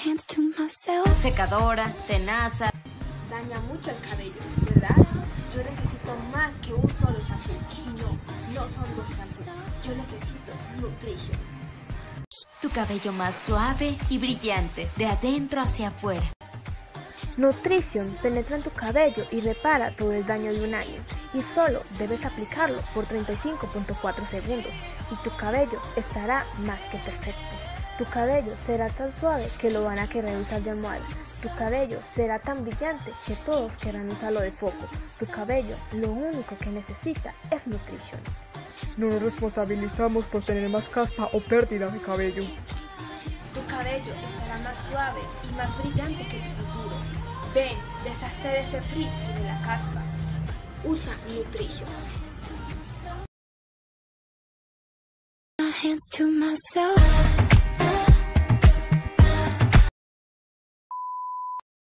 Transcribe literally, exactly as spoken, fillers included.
Secadora, tenaza. Daña mucho el cabello, ¿verdad? Yo necesito más que un solo shampoo. Y no, no son dos shampoos. Yo necesito Nutrition. Tu cabello más suave y brillante, de adentro hacia afuera. Nutrition penetra en tu cabello y repara todo el daño de un año. Y solo debes aplicarlo por treinta y cinco punto cuatro segundos. Y tu cabello estará más que perfecto. Tu cabello será tan suave que lo van a querer usar de almohada. Tu cabello será tan brillante que todos querrán usarlo de foco. Tu cabello lo único que necesita es Nutrition. No nos responsabilizamos por tener más caspa o pérdida de cabello. Tu cabello estará más suave y más brillante que tu futuro. Ven, deshazte de ese frizz y de la caspa. Usa Nutrition. Hands to myself.